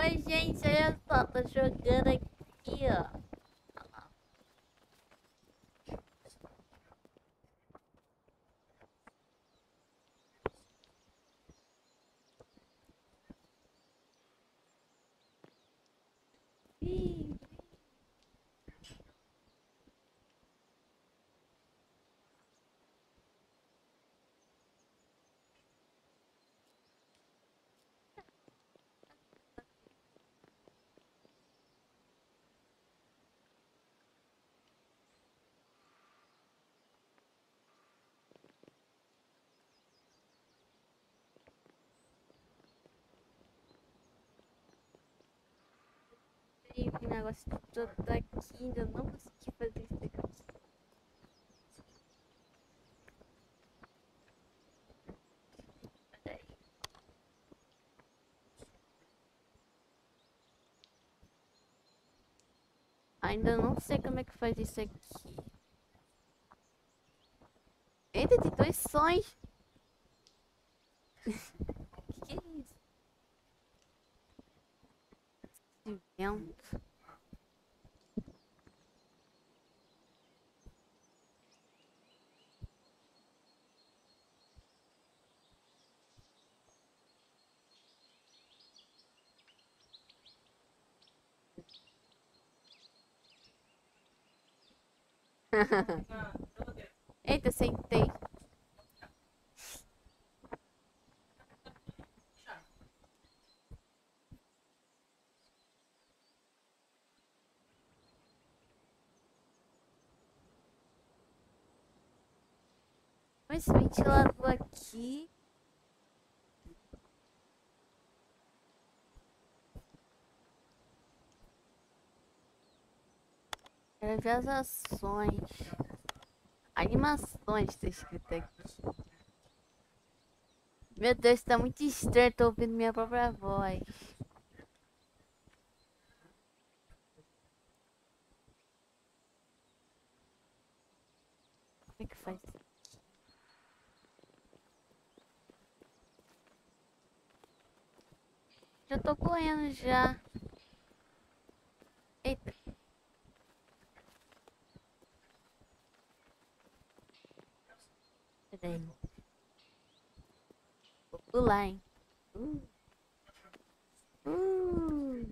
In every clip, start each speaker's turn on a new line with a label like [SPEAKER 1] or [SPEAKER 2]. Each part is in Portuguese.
[SPEAKER 1] Oi, gente, olha só, tô jogando aqui, ó. Ih, esse negócio todo aqui, ainda não consegui fazer isso aqui. Peraí. Ainda não sei como é que faz isso aqui. Eita, tem dois sons. Que é isso? Esse vento. Eita, sentei. Esse ventilador aqui. Quero ver as ações. Animações, tá escrito aqui. Meu Deus, tá muito estranho, tô ouvindo minha própria voz. Como é que faz? Já tô correndo já. Eita, peraí. Vou pular, hein? Uh, uh.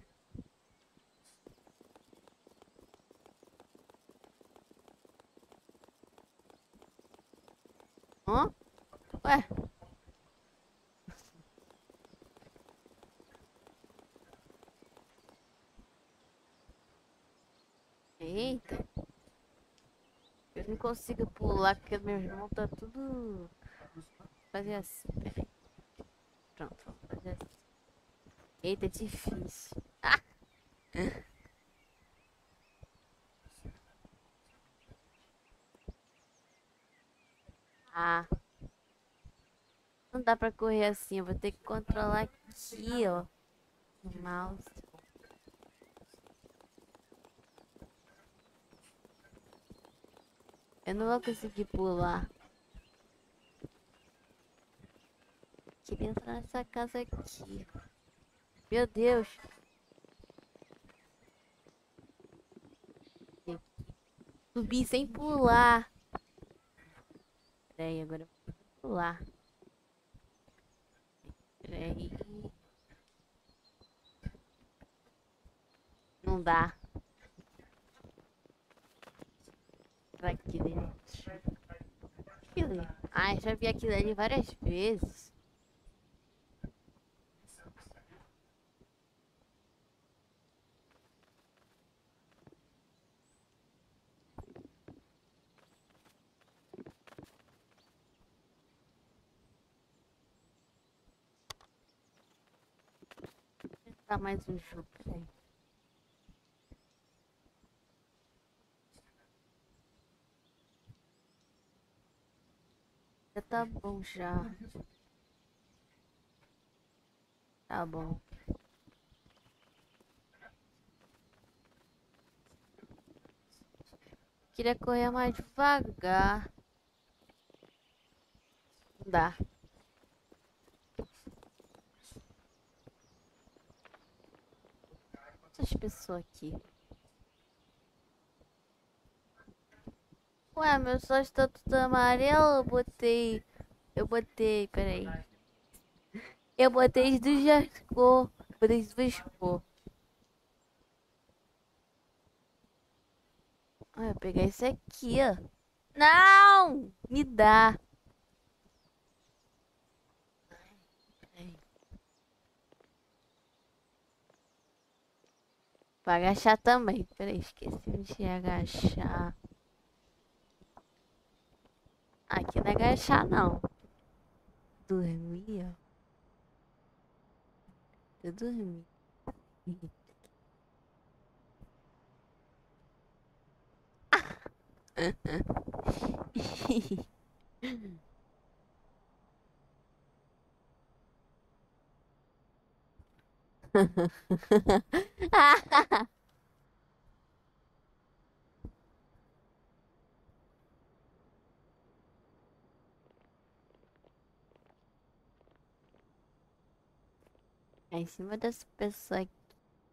[SPEAKER 1] Ó, ué. Eita, eu não consigo pular porque meu irmão tá tudo. Fazer assim. Pronto, vamos fazer assim. Eita, é difícil. Ah, não dá pra correr assim. Eu vou ter que controlar aqui, ó. O mouse. Eu não vou conseguir pular. Queria entrar nessa casa aqui. Meu Deus. Subi sem pular. Peraí, agora eu vou pular. Peraí. Não dá. Pra aqui dentro. Aquilo ali. Ai, já vi aquilo ali várias vezes. Vou tentar mais um jogo. Peraí. Já tá bom já. Tá bom. Queria correr mais devagar. Não dá. mais pessoas aqui. Ué, meu só está tudo amarelo. Peraí. Eu botei duas cores. Botei duas cores. Ah, eu peguei esse aqui, ó. Não! Me dá. Peraí. Pra agachar também. Peraí, esqueci de agachar. Aqui não é agachar, não. Dormir, ó. Eu dormi. É em cima dessa pessoa aqui.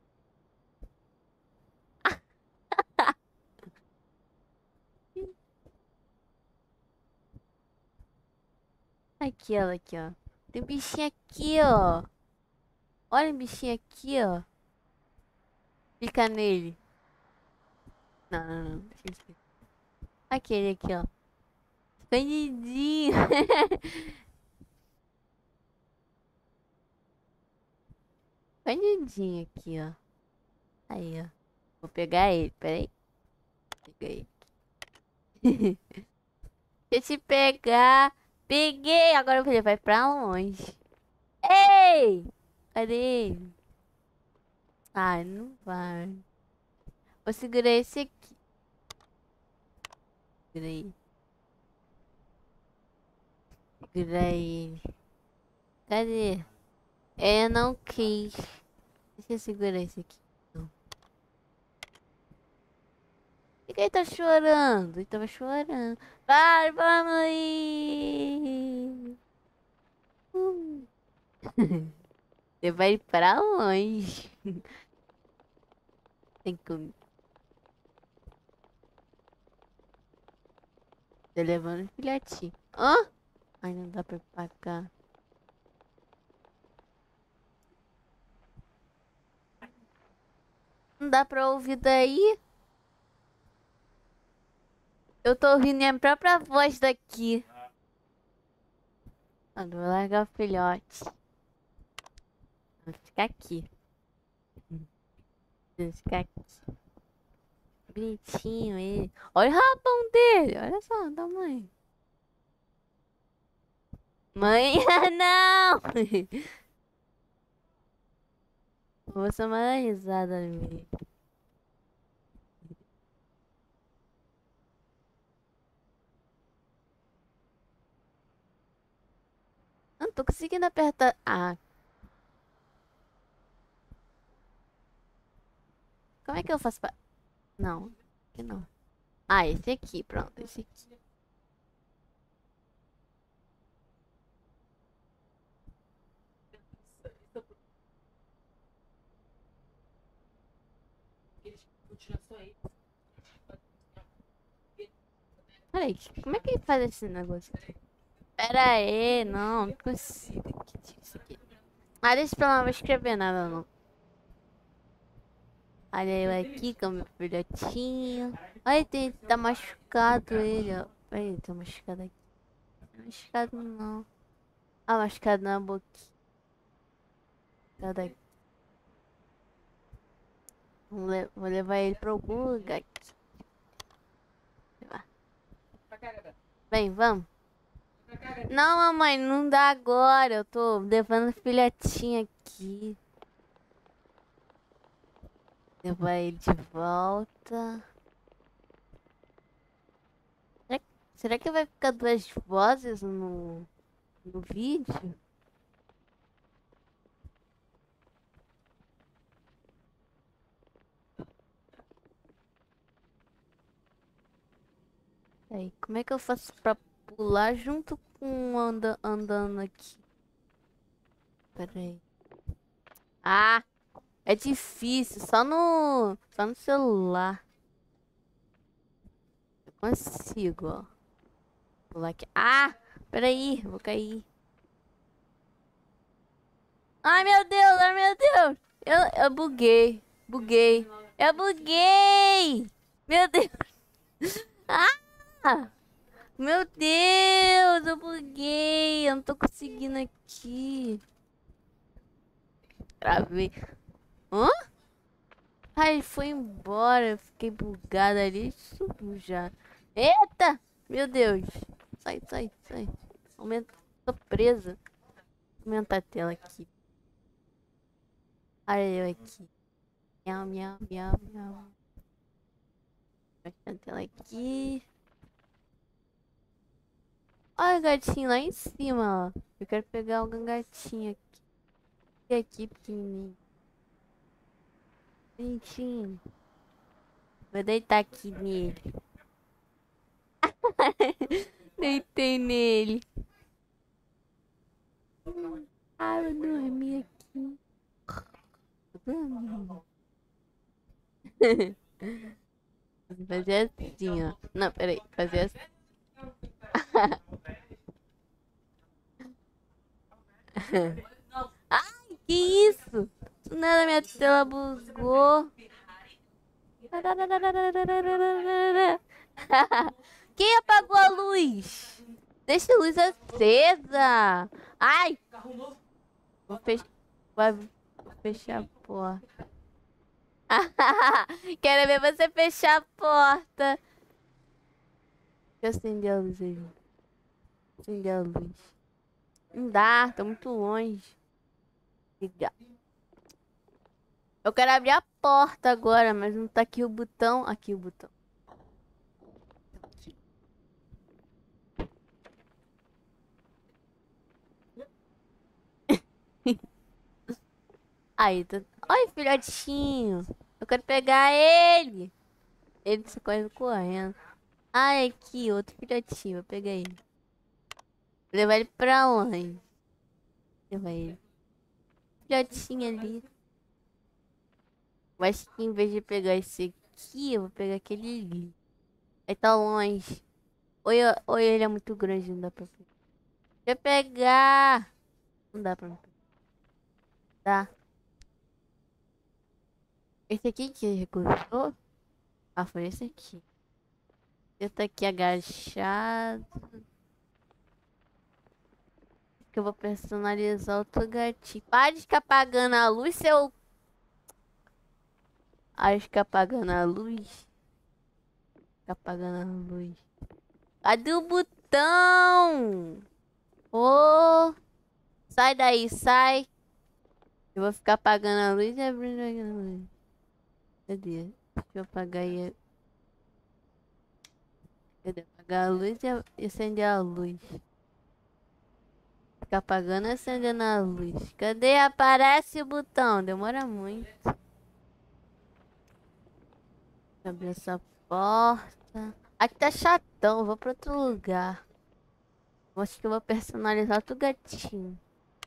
[SPEAKER 1] Aqui, ó, aqui, ó. Tem um bichinho aqui, ó. Olha o bichinho aqui, ó. Fica nele. Não, não, não. Deixa eu esquecer. Aquele aqui, ó. Escondidinho. Escondidinho aqui, ó. Aí, ó. Vou pegar ele, peraí. Peguei. Deixa eu te pegar. Peguei! Agora ele vai pra longe. Ei! Cadê ele? Ai, não vai. Vou segurar esse aqui. Segurei. Segurei. Cadê? Eu não quis. Deixa eu segurar esse aqui. Não. Por que ele tá chorando? Ele tava chorando. Vai, vamos aí! Uh. Você vai pra longe. Tem que... Tô levando o filhotinho. Hã? Ai, não dá pra pagar. Não dá pra ouvir daí? Eu tô ouvindo minha própria voz daqui. Ah, vou largar o filhote. Vou ficar aqui. Vou ficar aqui. Bonitinho ele. Olha o rabão dele. Olha só o tamanho. Mãe, não! Vou só uma risada nele. Não tô conseguindo apertar. Ah, como é que eu faço pra... Não, aqui não. Ah, esse aqui, pronto, esse aqui. Peraí, como é que faz esse negócio aqui? Pera aí, não consigo. Que isso aqui? Ah, deixa pra lá, não vou escrever nada não. Olha eu aqui com o meu filhotinho. Olha, tá machucado ele, ó. Olha, tá machucado aqui. Não é machucado não. Ah, machucado na boquinha. Machucado aqui. Vou levar ele pra algum lugar aqui. Vem, vamos. Não, mamãe, não dá agora. Eu tô levando o filhotinho aqui. Levar ele de volta. Será que vai ficar duas vozes no vídeo? Aí, como é que eu faço pra pular junto com andando aqui? Pera aí. Ah! É difícil, só no celular. Eu consigo, ó. Pular aqui. Ah, peraí, vou cair. Ai, meu Deus, ai, meu Deus. Eu buguei, buguei. Eu buguei. Meu Deus. Ah, meu Deus, eu buguei. Eu não tô conseguindo aqui. Travei. Hã? Ai, foi embora. Eu fiquei bugada ali. Subiu já. Eita! Meu Deus. Sai, sai, sai. Aumenta. Tô presa. Aumenta a tela aqui. Olha eu aqui. Miau, miau, miau, miau. Aumenta a tela aqui. Olha o gatinho lá em cima, ó. Eu quero pegar um gatinho aqui. E aqui, pequenininho. Bonitinho. Vou deitar aqui nele. Deitei nele. Ah, eu dormi aqui. Dormi. Fazer assim, ó. Não, peraí. Fazer assim. Ai, que isso? Do nada minha tela bugou. Quem apagou a luz? Deixa a luz acesa. Ai, vou fechar, vou fechar a porta. Quero ver você fechar a porta. Deixa eu acender a luz aí. Acender a luz. Não dá, tá muito longe. Ligar. Eu quero abrir a porta agora, mas não tá aqui o botão. Aqui o botão. Aí, tá... Oi, filhotinho. Eu quero pegar ele. Ele se corre correndo. Ai, aqui, outro filhotinho. Vou pegar ele. Vou levar ele pra onde? Levar ele. Filhotinho ali. Eu acho que em vez de pegar esse aqui, eu vou pegar aquele ali. Aí tá longe. Ou ele é muito grande, não dá pra pegar. Deixa eu pegar. Não dá pra pegar. Tá. Esse aqui que recusou? Ah, foi esse aqui. Eu tô aqui agachado. Que eu vou personalizar outro gatinho. Para de ficar apagando a luz, seu. Para de ficar apagando a luz. Fica apagando a luz. Cadê o botão? Ô, sai daí, sai. Eu vou ficar apagando a luz e abrindo a luz. Cadê? Deixa eu apagar aí. Cadê? Apagar a luz e acender a luz. Ficar apagando e acendendo a luz. Cadê? Aparece o botão. Demora muito. Abrir essa porta. Aqui tá chatão. Vou pra outro lugar. Acho que eu vou personalizar outro gatinho.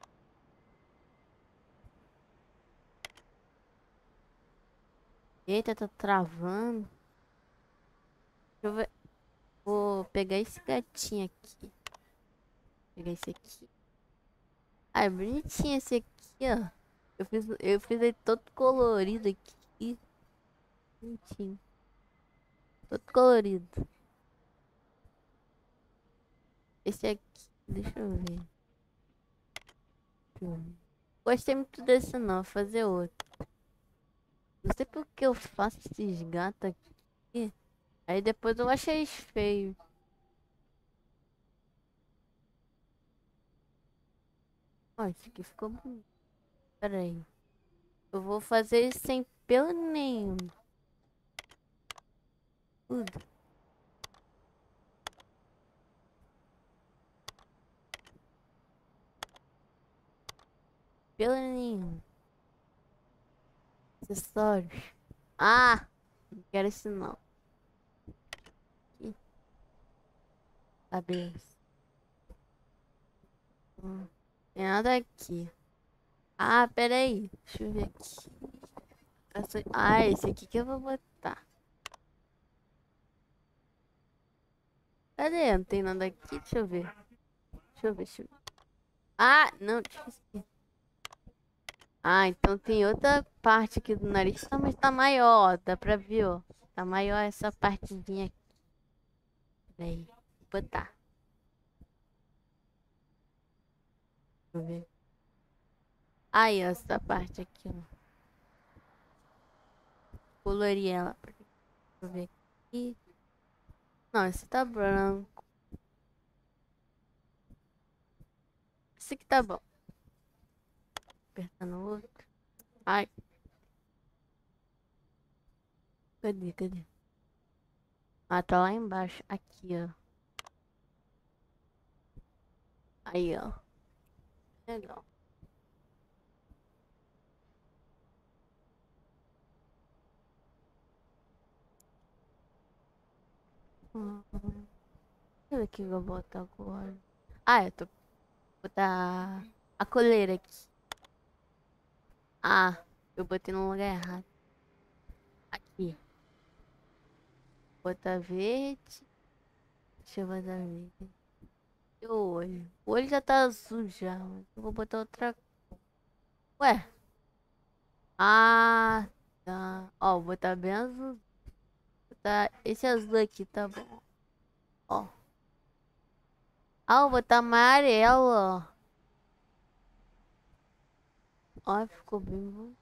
[SPEAKER 1] Eita, tá travando. Deixa eu ver. Vou pegar esse gatinho aqui. Pegar esse aqui. Ah, é bonitinho esse aqui, ó. Eu fiz ele todo colorido aqui. Bonitinho. Todo colorido. Esse aqui, deixa eu ver. Deixa eu ver. Gostei muito desse não, vou fazer outro. Não sei por que eu faço esses gatos aqui. Aí depois eu achei eles feios. Ó, esse aqui ficou bonito. Pera aí. Eu vou fazer ele sem pelo nenhum. Tudo. Pelo nenhum. Acessórios. Ah! Não quero isso não. Aqui. Cabeça. Tem nada aqui. Ah, pera aí. Deixa eu ver aqui. Ah, esse aqui que eu vou botar. Cadê? Não tem nada aqui? Deixa eu ver. Deixa eu ver, deixa eu ver. Ah, não, deixa eu ver. Ah, então tem outra parte aqui do nariz, mas tá maior, ó. Dá pra ver, ó. Tá maior essa partezinha aqui. Peraí, vou botar. Deixa eu ver. Aí, ó, essa parte aqui, ó. Colori ela. Deixa eu ver aqui. Não, esse tá branco. Esse aqui tá bom. Apertando o outro. Ai, cadê, cadê? Ah, tá lá embaixo. Aqui, ó. Aí, ó. Legal. Deixa eu ver o que eu vou botar agora. Ah, eu tô botar a coleira aqui. Ah, eu botei no lugar errado. Aqui. Botar verde. Deixa eu botar verde. E o olho? O olho já tá azul já. Mas eu vou botar outra. Ué. Ah, tá. Ó, vou botar bem azul. Botar esse azul aqui, tá bom. Ó. Ah, vou botar amarelo, ó. Ó, ficou bem bom.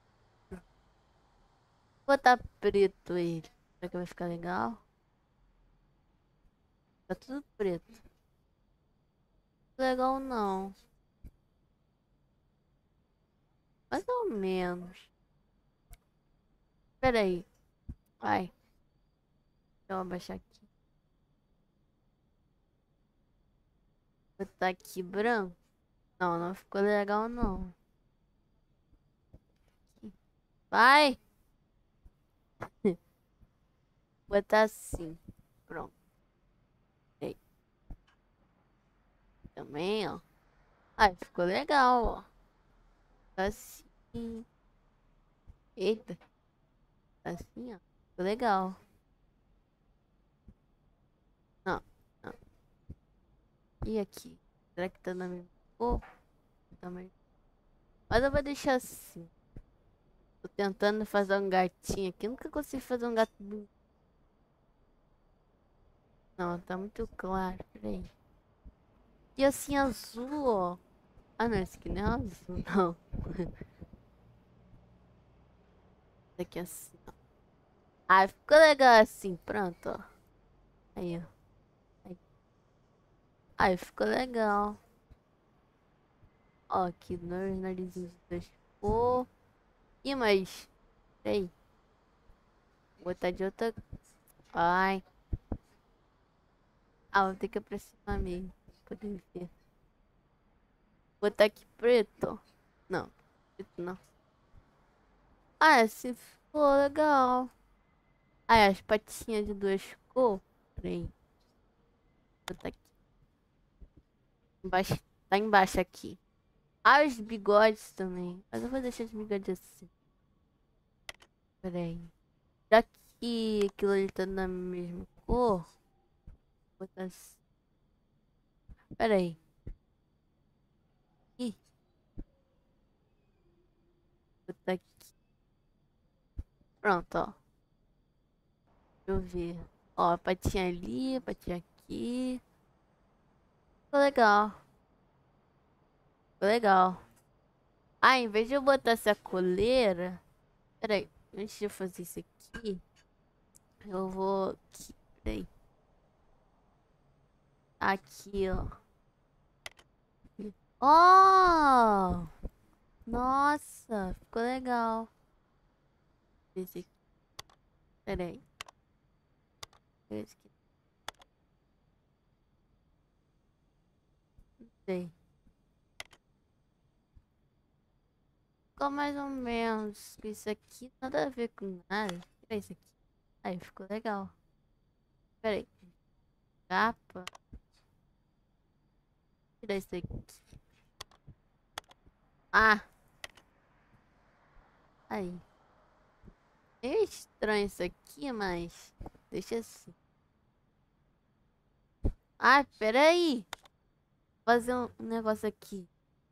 [SPEAKER 1] Vou botar preto ele. Será que vai ficar legal? Tá tudo preto. Legal não. Mais ou menos. Pera aí. Vai. Deixa eu abaixar aqui. Botar aqui branco. Não, não ficou legal não. Vai. Botar assim. Pronto. Aí. Também, ó. Ai, ficou legal, ó. Assim. Eita. Assim, ó. Ficou legal. Não, não. E aqui? Será que tá na mesma cor? Também. Mas eu vou deixar assim. Tô tentando fazer um gatinho aqui. Nunca consigo fazer um gato bonito. Não, tá muito claro. Peraí. E assim azul, ó. Ah, não. Esse aqui não é azul, não. Esse aqui é assim, ó. Ah, ficou legal assim. Pronto, ó. Aí, ó. Aí. Aí, ficou legal. Ó, aqui, dois narizinhos de dois cor. Ih, mas... Peraí. Vou botar de outra... Ai. Ah, vou ter que aproximar mesmo. Pra poder ver. Vou botar aqui preto. Não, preto não. Ah, esse ficou legal. Ah, as patinhas de duas cores. Peraí. Vou botar aqui. Embaixo. Tá embaixo aqui. Ah, os bigodes também. Mas eu vou deixar os bigodes assim. Peraí. Já que aquilo ali tá na mesma cor. Vou botar assim. Peraí. Ih, vou botar aqui. Pronto, ó. Deixa eu ver. Ó, a patinha ali, a patinha aqui. Ficou legal. Ficou legal. Ah, em vez de eu botar essa coleira. Peraí, antes de eu fazer isso aqui, eu vou. Aqui, peraí. Aqui, ó. Oh! Nossa, ficou legal. Esse aqui. Peraí. Esse aqui. Não sei. Ficou mais ou menos. Isso aqui nada a ver com nada. Peraí, isso aqui. Aí, ficou legal. Peraí. Capa. Tira isso aqui. Ah! Aí. É estranho isso aqui, mas deixa assim. Ah, peraí. Vou fazer um negócio aqui.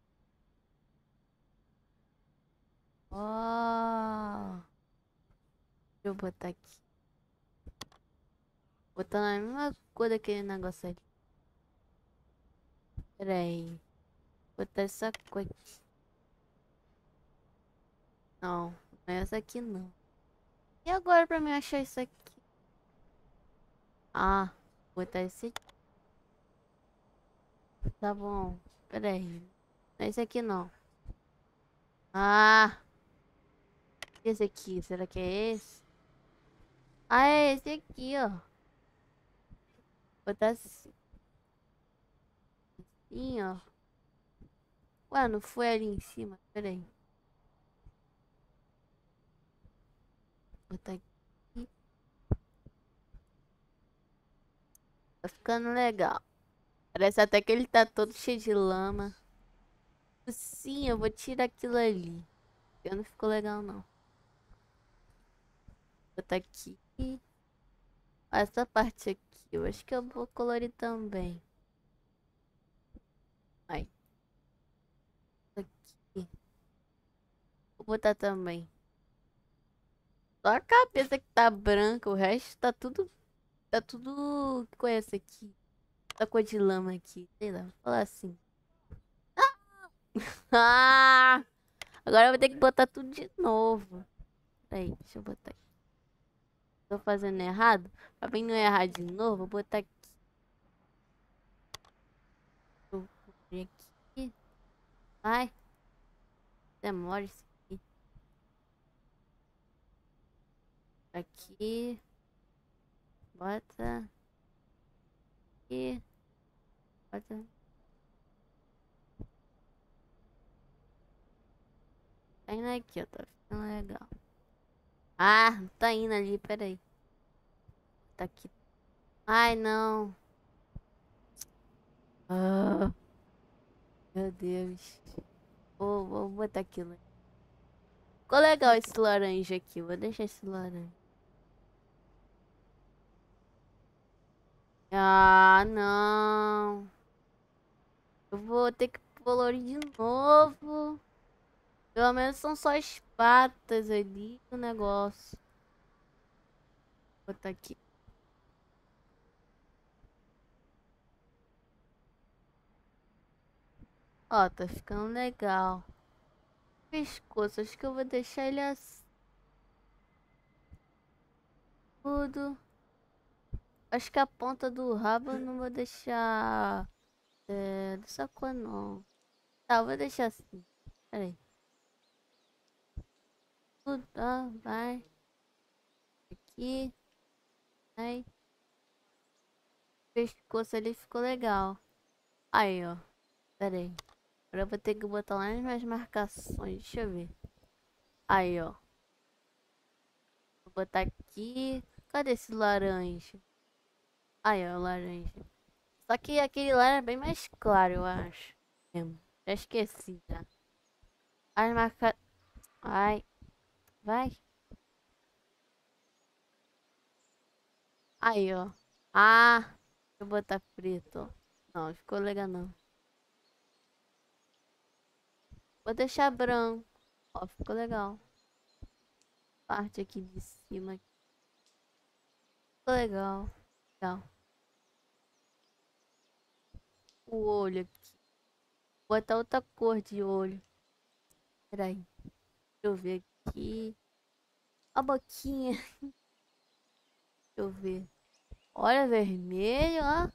[SPEAKER 1] Ó. Deixa eu botar aqui. Botar na mesma cor daquele negócio ali. Peraí. Botar essa cor aqui. Não, não é essa aqui não. E agora pra mim achar isso aqui? Ah, botar esse aqui. Tá bom. Peraí. Não é esse aqui não. Ah, esse aqui. Será que é esse? Ah, é esse aqui, ó. Botar assim, ó. Ué, não foi ali em cima? Peraí. Botar aqui. Tá ficando legal. Parece até que ele tá todo cheio de lama. Sim, eu vou tirar aquilo ali. Eu não ficou legal, não. Botar aqui. Essa parte aqui. Eu acho que eu vou colorir também. Aí. Aqui. Vou botar também. Só a cabeça que tá branca. O resto tá tudo. Tá tudo. Que conhece aqui? Tá cor de lama aqui. Sei lá. Vou falar assim. Ah! Agora eu vou ter que botar tudo de novo. Peraí, deixa eu botar aqui. Tô fazendo errado? Pra mim não errar de novo, vou botar aqui. Vou cobrir aqui. Ai, demora isso aqui. Aqui. Bota. Aqui. Bota. Tá indo aqui, ó. Tá ficando legal. Ah, tá indo ali, peraí. Tá aqui. Ai, não. Ah, meu Deus. Vou botar aquilo. Ficou legal esse laranja aqui. Vou deixar esse laranja. Ah, não. Eu vou ter que colorir de novo. Pelo menos são só as patas ali do negócio. Vou botar aqui. Ó, tá ficando legal. Pescoço, acho que eu vou deixar ele assim. Tudo. Acho que a ponta do rabo eu não vou deixar. Dessa cor não. Tá, eu vou deixar assim. Pera aí. Tudo, ó, vai. Aqui. Aí. Pescoço ali ficou legal. Aí, ó. Pera aí. Agora eu vou ter que botar lá nas minhas marcações. Deixa eu ver. Aí, ó. Vou botar aqui. Cadê esse laranja? Aí, ó, o laranja. Só que aquele lá é bem mais claro, eu acho. Já esqueci, já. As marca... Ai, vai. Aí, ó. Ah, deixa eu botar preto. Não, ficou legal não. Vou deixar branco. Ó, ficou legal. Parte aqui de cima. Ficou legal. Legal. O olho aqui. Vou botar outra cor de olho. Peraí. Deixa eu ver aqui. A boquinha. Deixa eu ver. Olha, vermelho, ó.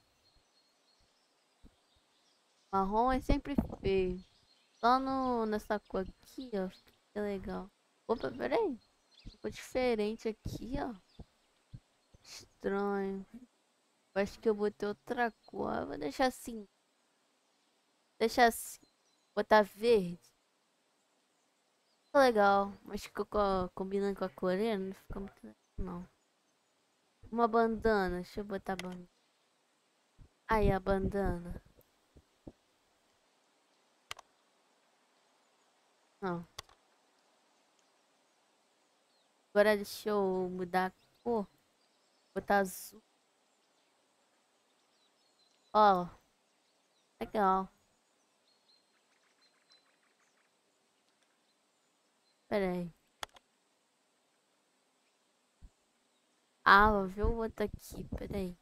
[SPEAKER 1] Marrom é sempre feio. Só nessa cor aqui, ó. Fica legal. Opa, peraí. Ficou diferente aqui, ó. Estranho. Eu acho que eu botei outra cor. Eu vou deixar assim. Deixar assim. Botar verde. Ficou legal. Mas ficou combinando com a coreana. Não ficou muito legal, não. Uma bandana. Deixa eu botar a bandana. Aí, a bandana. Não. Agora deixa eu mudar a cor. Botar azul. Ó, legal. Pera aí. Ah, vou ver o outro aqui. Pera aí.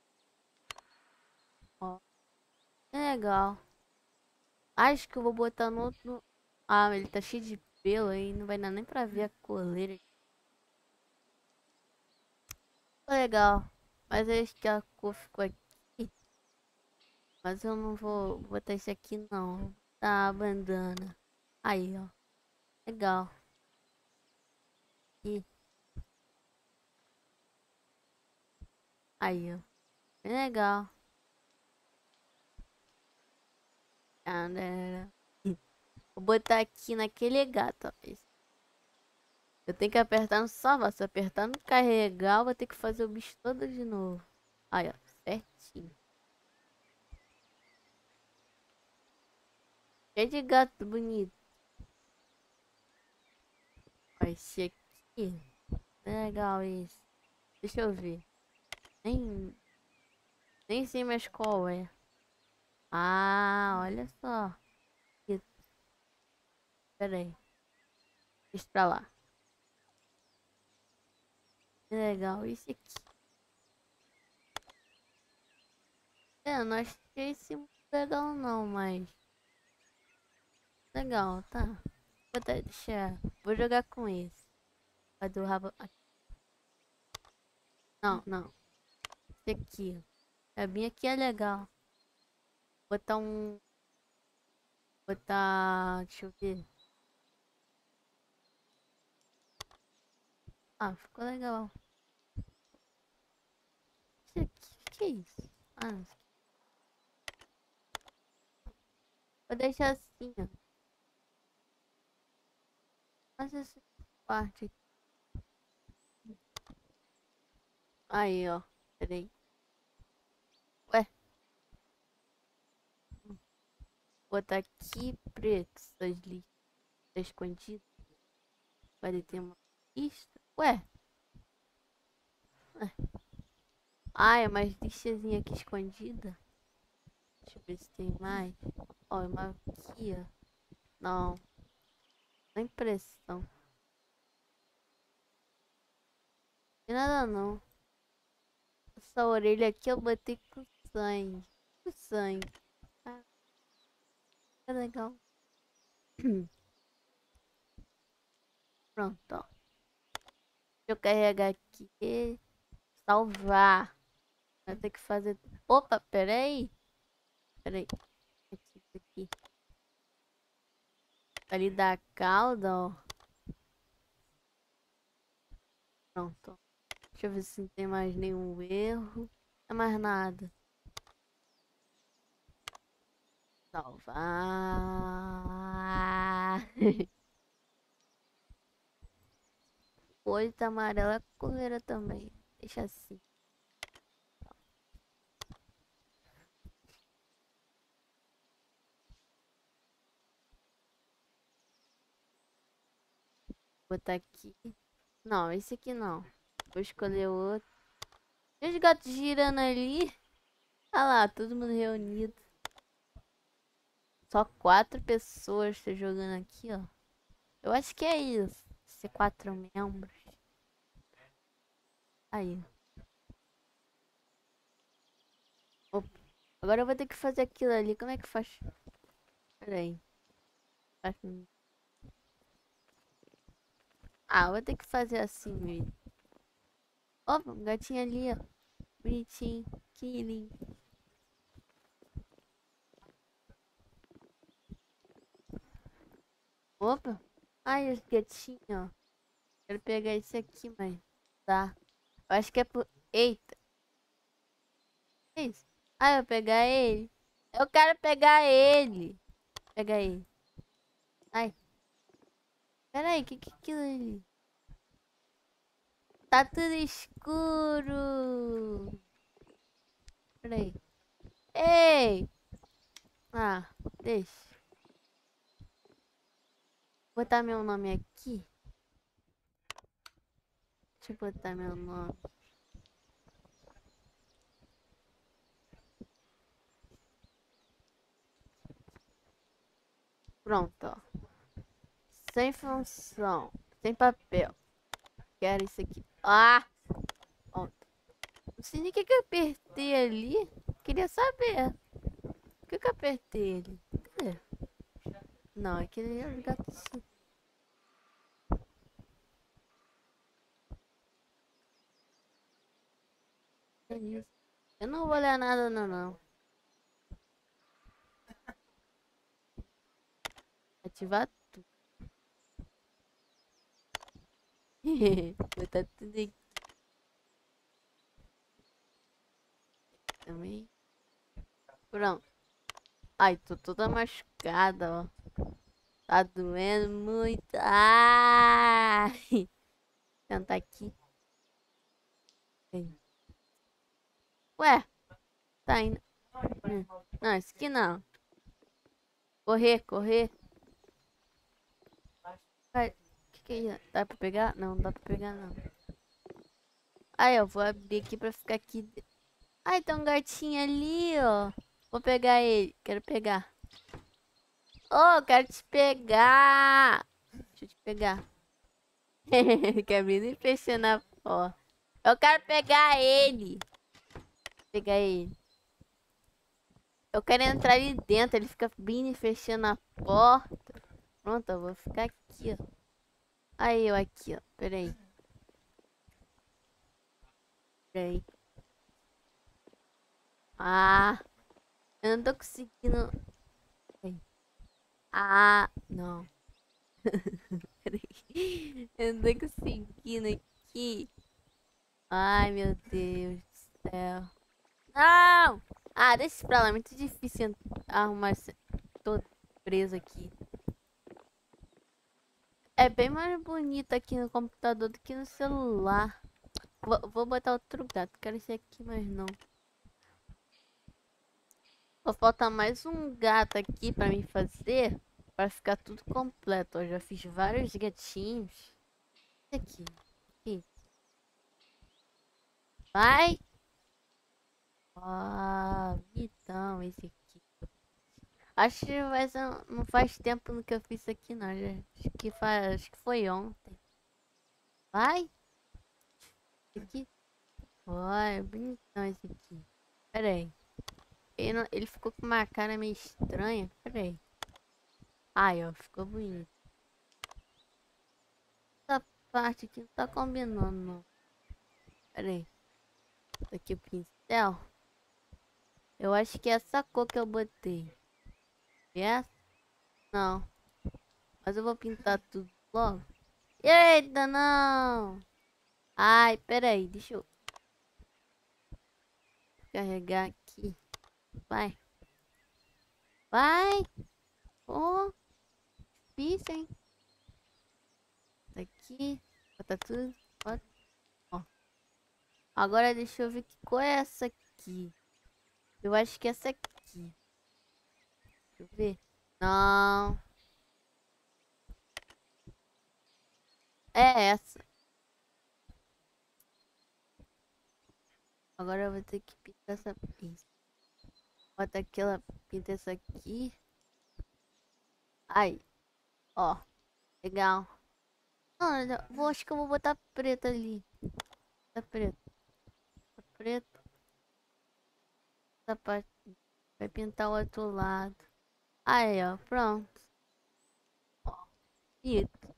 [SPEAKER 1] Ó, é legal. Acho que eu vou botar no outro. Ah, ele tá cheio de pelo aí. Não vai dar nem pra ver a coleira. Ficou legal. Mas acho que a cor ficou aqui. Mas eu não vou botar esse aqui não. Vou botar a bandana. Aí, ó. Legal. E aí, ó. Bem legal. Ah, né. Vou botar aqui naquele gato, talvez. Eu tenho que apertar no salvar. Se eu apertar no carregar, eu vou ter que fazer o bicho todo de novo. Aí, ó. Certinho. Cheio de gato bonito. Ó, esse aqui. Legal isso. Deixa eu ver. Nem, nem sei mais qual é. Ah, olha só. Ih, pera aí. Deixa pra lá. Que legal. Esse aqui. É, eu não achei esse muito legal não, mas... Legal, tá. Vou deixar. Vou jogar com esse. Vai do rabo... Não, não. Esse aqui. A minha aqui é legal. Botar um... Botar... Deixa eu ver. Ah, ficou legal. Esse aqui. Que é isso? Ah, não sei. Vou deixar assim, ó. Mas essa parte aqui. Aí, ó. Peraí. Ué, botar aqui preto. Essas listas escondidas. Vai ter uma lista. Ué. Ué. Ah, é mais listazinha aqui escondida. Deixa eu ver se tem mais. Ó, é uma aqui, ó. Não. Dá impressão. Tem nada não. Essa orelha aqui eu botei com sangue. Com sangue. Ah, é legal. Pronto, ó. Deixa eu carregar aqui. Salvar. Vai ter que fazer. Opa, peraí. Peraí. Aqui, isso aqui. Ali da cauda, ó. Pronto. Deixa eu ver se não tem mais nenhum erro. Não é mais nada. Salvar. O olho tá amarelo é coleira também. Deixa assim. Vou botar aqui. Não, esse aqui não. Vou escolher outro. E os gatos girando ali. Ah lá, todo mundo reunido. Só 4 pessoas tá jogando aqui, ó. Eu acho que é isso. Ser 4 membros. Aí. Opa. Agora eu vou ter que fazer aquilo ali. Como é que faz? Pera aí. Ah, vou ter que fazer assim mesmo. Opa, um gatinho ali, ó. Bonitinho. Que lindo. Opa. Ai, os gatinhos, ó. Quero pegar esse aqui, mas... Tá. Eu acho que é por... Eita. Que isso? Ah, eu vou pegar ele. Eu quero pegar ele. Pegar ele. Ai. Pera aí, que é aquilo ali? Tá tudo escuro. Pera aí. Ei! Ah, deixa. Vou botar meu nome aqui. Deixa eu botar meu nome. Pronto, ó. Sem função. Sem papel. Quero isso aqui. Ah! Ó. Não sei nem o que que eu apertei ali. Queria saber. O que que eu apertei ali? Cadê? Não, aquele é o gato. É isso. Eu não vou olhar nada, não. Ativar tudo. Botar tudo aqui também. Pronto. Ai, tô toda machucada, ó. Tá doendo muito. Ai! Tentar aqui. Ué, tá indo. Não, esse aqui não. Correr, correr. Vai. Que é isso? Dá pra pegar? Não, não dá pra pegar, não. Aí, eu vou abrir aqui pra ficar aqui. Ai, tem um gatinho ali, ó. Vou pegar ele. Quero pegar. Oh, quero te pegar. Deixa eu te pegar. Quer abrir e fechando a porta. Eu quero pegar ele. Pegar ele. Eu quero entrar ali dentro. Ele fica abrindo e fechando a porta. Pronto, eu vou ficar aqui, ó. Aí, eu aqui, ó. Peraí. Peraí. Ah, eu não tô conseguindo. Peraí. Ah, não. Peraí. Eu não tô conseguindo aqui. Ai, meu Deus do céu. Não! Ah, deixa isso pra lá. É muito difícil arrumar. Tô preso aqui. É bem mais bonito aqui no computador do que no celular. Vou botar outro gato. Quero esse aqui, mas não. Só falta mais um gato aqui pra mim fazer. Pra ficar tudo completo. Eu já fiz vários gatinhos. Esse aqui. Aqui. Vai. Ah, bonitão esse aqui. Acho que não faz tempo no que eu fiz isso aqui, não. Acho que foi ontem. Vai. Esse aqui. Olha, bonitão esse aqui. Pera aí. Ele ficou com uma cara meio estranha. Pera aí. Ai, ó, ficou bonito. Essa parte aqui não tá combinando, não. Pera aí. Isso aqui é o pincel. Eu acho que é essa cor que eu botei. Essa? Não. Mas eu vou pintar tudo logo. Eita, não! Ai, pera aí. Deixa eu carregar aqui. Vai. Vai. Oh, difícil, hein? Tá aqui. Bota tudo. Bota. Ó. Agora deixa eu ver que cor é essa aqui. Eu acho que é essa aqui. Deixa eu ver. Não. É essa. Agora eu vou ter que pintar essa pinça. Bota aquela. Pinta essa aqui. Aí. Ó. Legal. Não, acho que eu vou botar preta ali. Tá preto. Tá preto. Essa parte. Vai pintar o outro lado. Aí, ó. Pronto. Ó. Bonito.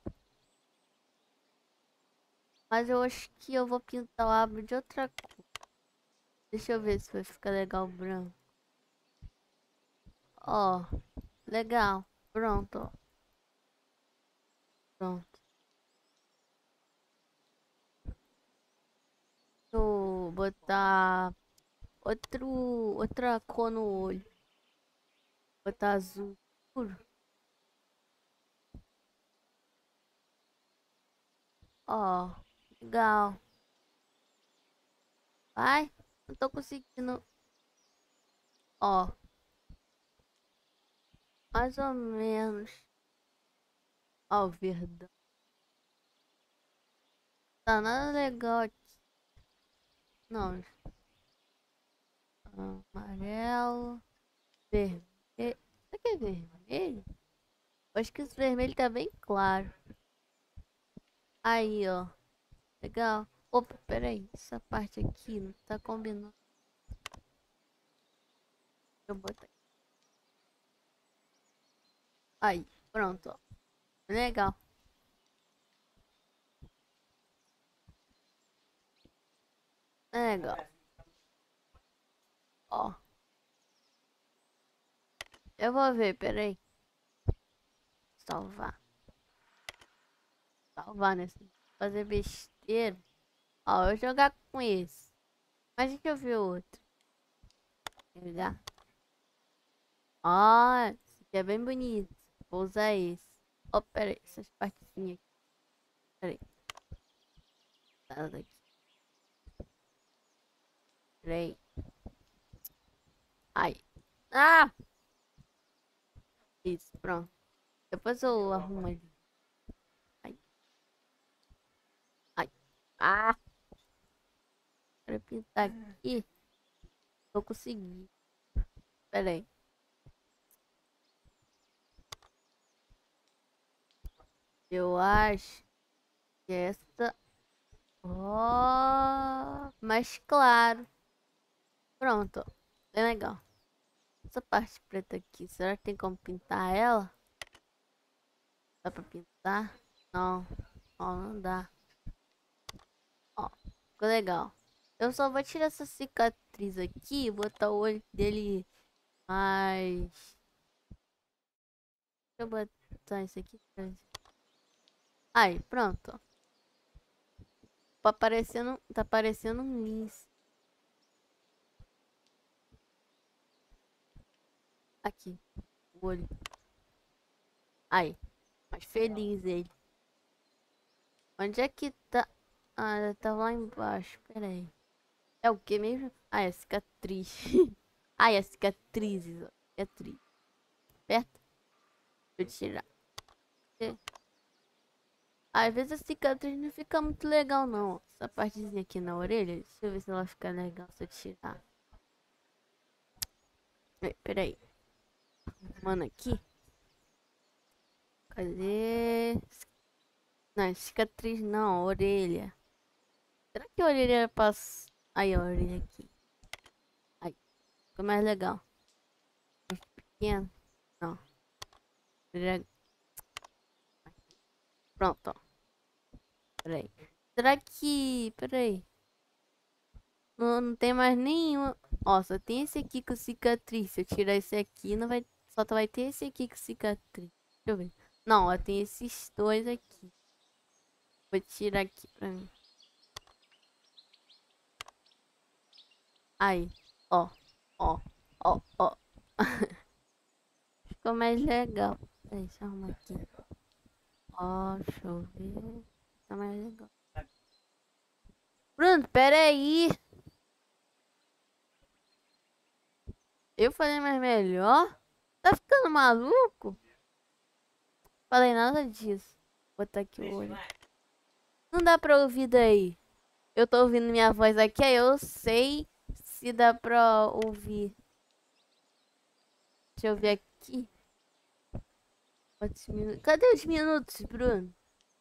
[SPEAKER 1] Mas eu acho que eu vou pintar o árvore de outra cor. Deixa eu ver se vai ficar legal branco. Ó. Legal. Pronto, ó. Pronto. Vou botar outra cor no olho. Botar azul escuro. Ó, legal. Vai. Não tô conseguindo. Ó, mais ou menos. Ó, o verdão. Tá nada legal aqui. Não. Amarelo. Vermelho. Isso aqui é vermelho? Acho que esse vermelho tá bem claro. Aí, ó. Legal. Opa, peraí. Essa parte aqui não tá combinando. Deixa eu botar aqui. Aí, pronto, ó. Legal. Legal. Ó. Eu vou ver, peraí. Salvar. Salvar nesse. Fazer besteira. Ó, eu vou jogar com esse. Mas deixa eu ver outro. Pegar. Ó, esse aqui é bem bonito. Vou usar esse. Ó, peraí. Essas partezinhas aqui. Peraí. Tá daqui. Peraí. Ai. Ah! Isso, pronto. Depois eu arrumo ali. Ai. Ai. Ah! Quero pintar aqui. Vou conseguir. Pera aí. Eu acho que essa. Ó, mais claro. Pronto. Bem legal. Essa parte preta aqui, será que tem como pintar ela? Dá pra pintar? Não. Ó, não dá. Ó, ficou legal. Eu só vou tirar essa cicatriz aqui e botar o olho dele mais. Deixa eu botar isso aqui. Aí, pronto. Tá parecendo um lince. Aqui, o olho. Aí, mais feliz ele. Onde é que tá? Ah, tá lá embaixo. Pera aí. É o que mesmo? Ah, é cicatriz. Ah, é cicatrizes. Ó. Cicatriz. Certo? Deixa eu tirar. É. Às vezes a cicatriz não fica muito legal, não. Essa partezinha aqui na orelha. Deixa eu ver se ela fica legal se eu tirar. Pera aí. Mano, aqui. Cadê? Não, cicatriz não, orelha. Será que a orelha passa. Aí, a orelha aqui. Aí, ficou mais legal. Mais pequeno. Não. Orelha. Pronto, ó. Peraí. Será que. Peraí. Não, não tem mais nenhuma. Ó, só tem esse aqui com cicatriz. Se eu tirar esse aqui, não vai. Só vai ter esse aqui com cicatriz. Deixa eu ver. Não, ó, tem esses dois aqui. Vou tirar aqui pra mim. Aí, ó. Ó, ó, ó. Ficou mais legal. Deixa eu arrumar aqui. Ó, deixa eu ver. Tá mais legal. Bruno, pera aí. Eu falei mais melhor? Tá ficando maluco? Falei nada disso. Vou botar aqui o olho. Não dá pra ouvir daí. Eu tô ouvindo minha voz aqui, aí eu sei se dá pra ouvir. Deixa eu ver aqui. Quantos minutos? Cadê os minutos, Bruno?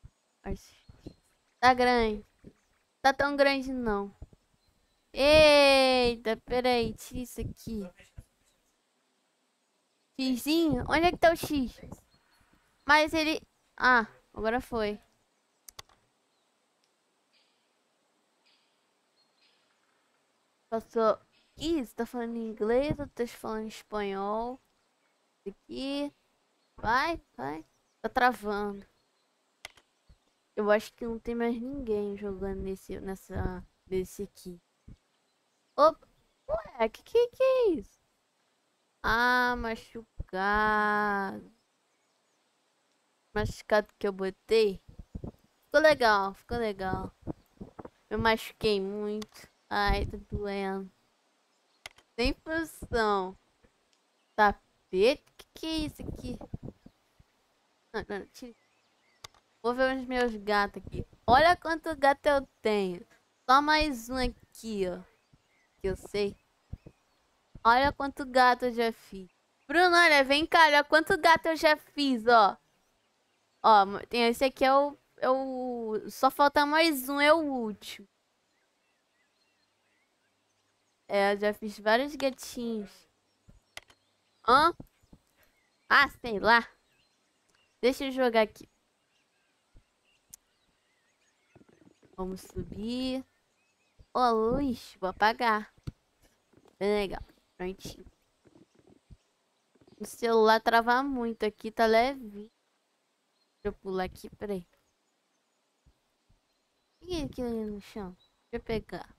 [SPEAKER 1] Tá grande. Tá tão grande não. Eita, peraí, tira isso aqui. Xzinho? Onde é que tá o X? Mas ele... Ah, agora foi. Passou... Ih, você tá falando em inglês ou tá falando em espanhol? Isso aqui... Vai, vai. Tá travando. Eu acho que não tem mais ninguém jogando nesse aqui. Opa! Ué, que é isso? Ah, machucado. Machucado que eu botei. Ficou legal, ficou legal. Eu machuquei muito. Ai, tá doendo. Sem função. Tapete? Que é isso aqui? Não, não, tira. Vou ver os meus gatos aqui. Olha quanto gato eu tenho. Só mais um aqui, ó. Que eu sei. Olha quanto gato eu já fiz. Bruno, olha, vem cá, olha quanto gato eu já fiz, ó. Ó, tem esse aqui só falta mais um, é o último. É, eu já fiz vários gatinhos. Hã? Ah, sei lá. Deixa eu jogar aqui. Vamos subir. Ó, luz. Vou apagar. Bem legal. Prontinho. O celular trava muito aqui, tá leve. Deixa eu pular aqui, peraí. O que é aquilo ali no chão? Deixa eu pegar.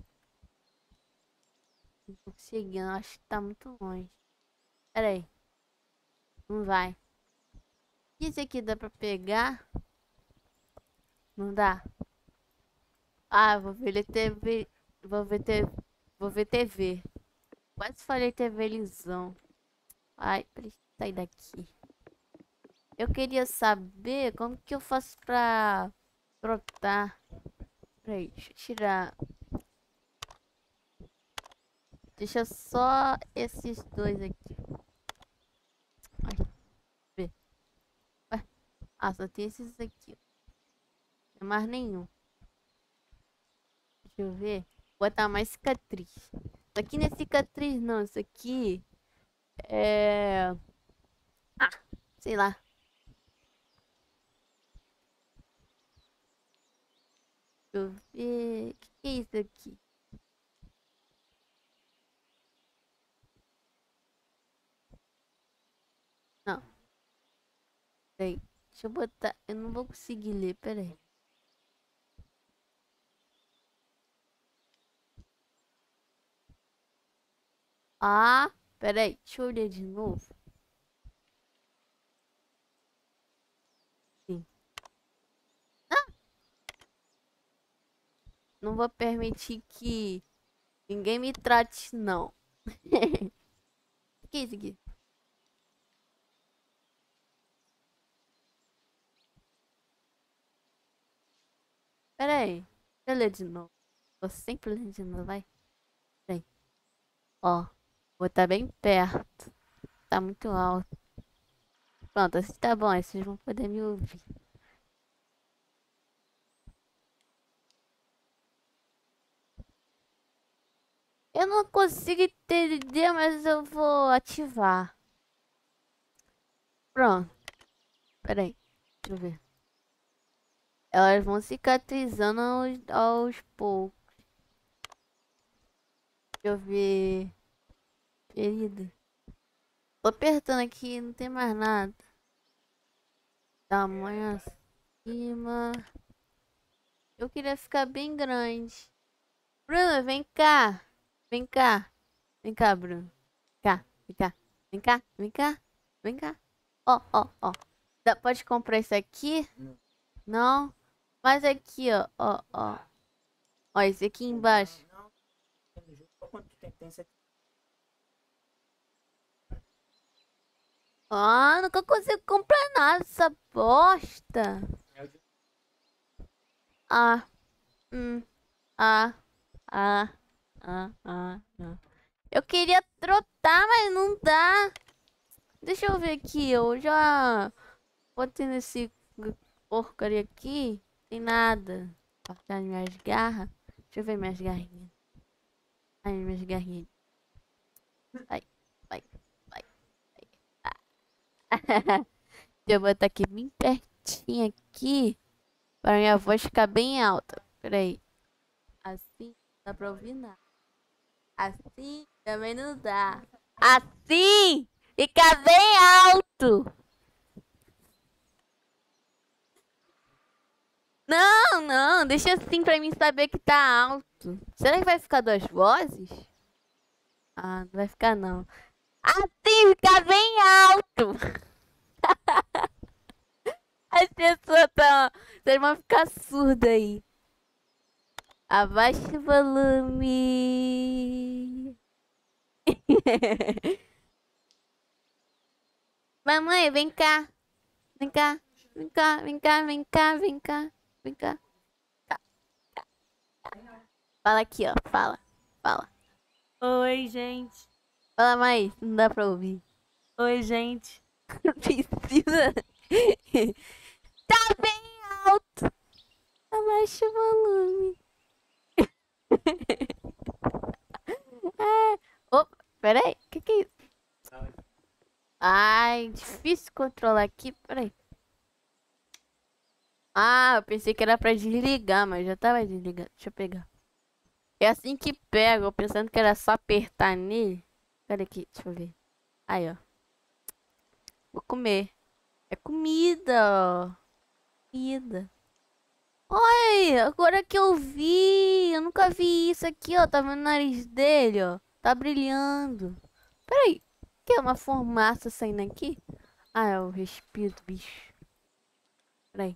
[SPEAKER 1] Não tô conseguindo, acho que tá muito longe. Peraí. Não vai. Esse aqui dá pra pegar? Não dá. Ah, vou ver TV. Vou ver TV. Vou ver TV. Quase falei TV lisão. Ai, precisa sair daqui. Eu queria saber como que eu faço pra trotar. Peraí, deixa eu tirar. Deixa só esses dois aqui. Ai, ver. Ué. Ah, só tem esses aqui. Não tem mais nenhum. Deixa eu ver. Vou botar mais cicatriz. Isso aqui não é cicatriz, não. Isso aqui é. Ah, sei lá. Deixa eu ver. O que é isso aqui? Não, peraí. Deixa eu botar. Eu não vou conseguir ler, peraí. Ah, peraí. Deixa eu ler de novo. Sim. Não vou permitir que ninguém me trate, não. O que é isso aqui? Peraí. Deixa eu ler de novo. Vou sempre ler de novo, vai. Peraí. Ó. Vou estar bem perto. Tá muito alto. Pronto, assim tá bom. Aí vocês vão poder me ouvir. Eu não consigo entender, mas eu vou ativar. Pronto. Peraí. Deixa eu ver. Elas vão cicatrizando aos poucos. Deixa eu ver. Ferida. Tô apertando aqui, não tem mais nada. Tamanho acima. Eu queria ficar bem grande. Bruno, vem cá. Vem cá. Vem cá, Bruno. Cá, vem cá. Vem cá, vem cá. Vem cá. Ó, ó, ó. Pode comprar isso aqui? Não. Mas aqui, ó, ó, ó. Ó, esse aqui embaixo. Ah, nunca consigo comprar nada dessa bosta. Ah, hum, ah, ah, ah. Eu queria trotar, mas não dá. Deixa eu ver aqui, eu já botei nesse porcaria aqui. Tem nada. Cortar minhas garras. Deixa eu ver minhas garrinhas. Ai, minhas garrinhas. Vai, vai, vai, vai. Ah. Deixa eu botar aqui bem pertinho aqui. Para minha voz ficar bem alta. Peraí. Assim, não dá pra ouvir nada. Assim, também não dá. Assim, fica bem alto. Não, não, deixa assim pra mim saber que tá alto. Será que vai ficar duas vozes? Ah, não vai ficar não. Assim, fica bem alto. As pessoas estão. Vocês vão ficar surdas aí. Abaixa o volume. Mamãe, vem cá. Vem cá. Vem cá, vem cá, vem cá, vem cá. Vem cá. Fala aqui, ó. Fala. Fala.
[SPEAKER 2] Oi, gente.
[SPEAKER 1] Fala mais. Não dá pra ouvir.
[SPEAKER 2] Oi, gente.
[SPEAKER 1] Não precisa. Tá bem alto. Abaixa o volume. Opa, peraí. Que é isso? Ai, difícil controlar aqui. Peraí. Ah, eu pensei que era pra desligar, mas já tava desligando. Deixa eu pegar. É assim que pega, eu pensando que era só apertar nele. Cadê aqui? Deixa eu ver. Aí, ó. Vou comer. É comida, ó. Comida. Oi, agora que eu vi. Eu nunca vi isso aqui, ó. Tá vendo o nariz dele, ó. Tá brilhando. Peraí. Que é uma fumaça saindo aqui? Ah, é o respiro do bicho. Peraí.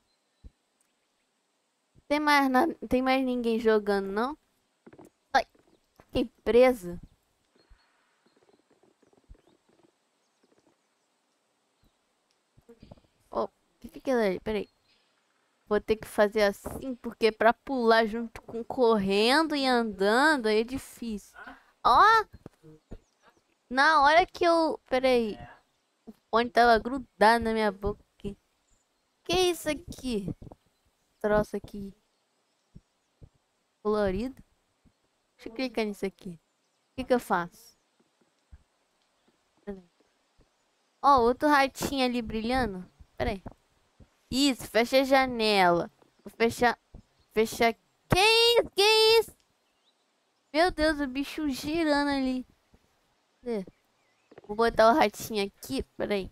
[SPEAKER 1] Tem mais ninguém jogando, não? Ai, fiquei presa. Oh, que fica ali? Peraí. Vou ter que fazer assim, porque pra pular junto com correndo e andando aí é difícil. Ó, na hora que eu... Peraí. O fone tava grudado na minha boca aqui. Que é isso aqui? Troço aqui. Colorido. Deixa eu clicar nisso aqui. O que que eu faço? Peraí. Ó, outro ratinho ali brilhando. Peraí. Isso, fecha a janela. Vou fechar... Fechar... Que isso? Que isso? Meu Deus, o bicho girando ali. Cadê? Vou botar o ratinho aqui. Peraí.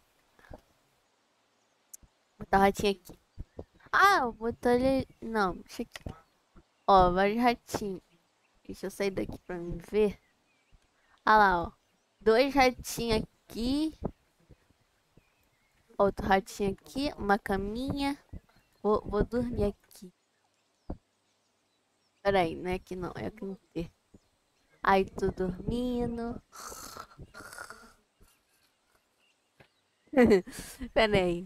[SPEAKER 1] Vou botar o ratinho aqui. Ah, vou botar ele... Não, deixa aqui. Ó, vários ratinhos. Deixa eu sair daqui pra me ver. Ah lá, ó. Dois ratinhos aqui. Outro ratinho aqui. Uma caminha. Vou dormir aqui. Peraí, não é aqui não. É aqui no T. Aí tô dormindo. Peraí.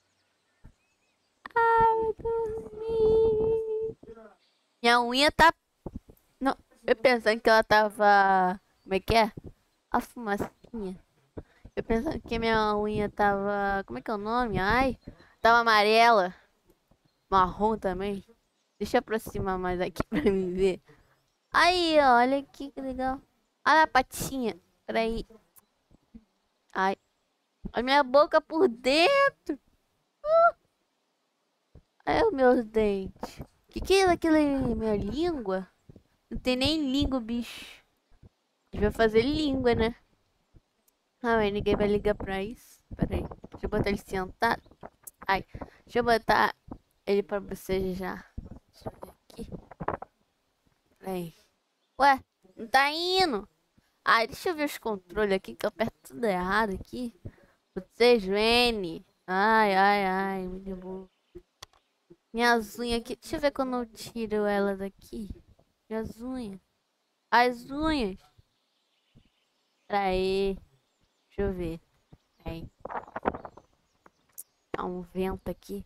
[SPEAKER 1] Ai, dormir. Minha unha tá... Não, eu pensando que ela tava... Como é que é? A fumacinha. Eu pensando que minha unha tava... Como é que é o nome? Ai, tava amarela. Marrom também. Deixa eu aproximar mais aqui pra me ver. Aí, ó, olha aqui que legal. Olha a patinha. Peraí. Ai, a minha boca por dentro. Ai, os meus dentes. Que é aquilo aí? Minha língua? Não tem nem língua, bicho. Devia fazer língua, né? Ah, mas ninguém vai ligar pra isso. Peraí. Deixa eu botar ele sentado. Ai, deixa eu botar ele pra bocejar. Deixa eu ver aqui. Peraí. Ué, não tá indo. Ai, deixa eu ver os controles aqui, que eu aperto tudo errado aqui. Bocejo N. Ai, ai, ai, me derrubou. Minhas unhas aqui. Deixa eu ver quando eu tiro ela daqui. Minhas unhas. As unhas. Peraí. Deixa eu ver. Peraí. Tá um vento aqui.